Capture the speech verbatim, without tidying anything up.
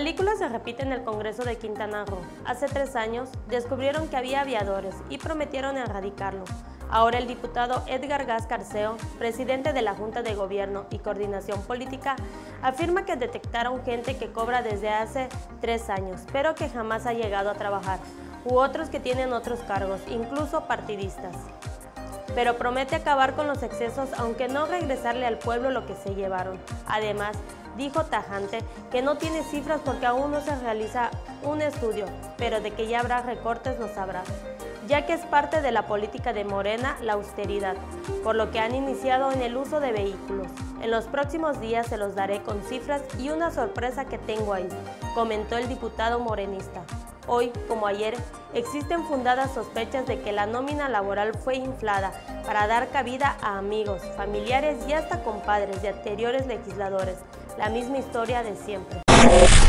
película se repite en el Congreso de Quintana Roo. Hace tres años descubrieron que había aviadores y prometieron erradicarlo. Ahora el diputado Edgar Gas-Carceo, presidente de la Junta de Gobierno y Coordinación Política, afirma que detectaron gente que cobra desde hace tres años, pero que jamás ha llegado a trabajar, u otros que tienen otros cargos, incluso partidistas. Pero promete acabar con los excesos, aunque no regresarle al pueblo lo que se llevaron. Además, dijo tajante que no tiene cifras porque aún no se realiza un estudio, pero de que ya habrá recortes lo sabrá, ya que es parte de la política de Morena la austeridad, por lo que han iniciado en el uso de vehículos. En los próximos días se los daré con cifras y una sorpresa que tengo ahí, comentó el diputado morenista. Hoy, como ayer, existen fundadas sospechas de que la nómina laboral fue inflada para dar cabida a amigos, familiares y hasta compadres de anteriores legisladores. La misma historia de siempre.